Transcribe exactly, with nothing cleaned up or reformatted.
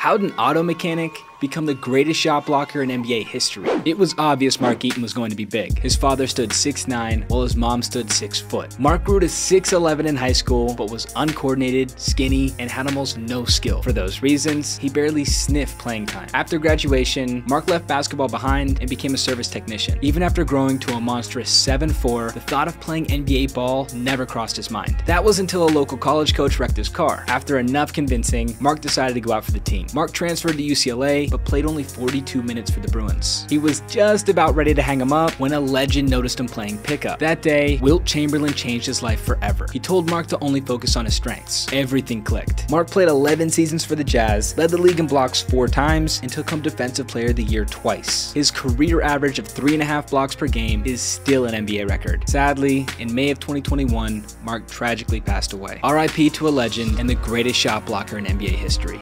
How'd an auto mechanic become the greatest shot blocker in N B A history? It was obvious Mark Eaton was going to be big. His father stood six nine, while his mom stood six foot. Mark grew to six eleven in high school, but was uncoordinated, skinny, and had almost no skill. For those reasons, he barely sniffed playing time. After graduation, Mark left basketball behind and became a service technician. Even after growing to a monstrous seven four, the thought of playing N B A ball never crossed his mind. That was until a local college coach wrecked his car. After enough convincing, Mark decided to go out for the team. Mark transferred to U C L A, but played only forty-two minutes for the Bruins. He was just about ready to hang him up when a legend noticed him playing pickup. That day, Wilt Chamberlain changed his life forever. He told Mark to only focus on his strengths. Everything clicked. Mark played eleven seasons for the Jazz, led the league in blocks four times, and took home Defensive Player of the Year twice. His career average of three and a half blocks per game is still an N B A record. Sadly, in May of twenty twenty-one, Mark tragically passed away. R I P to a legend and the greatest shot blocker in N B A history.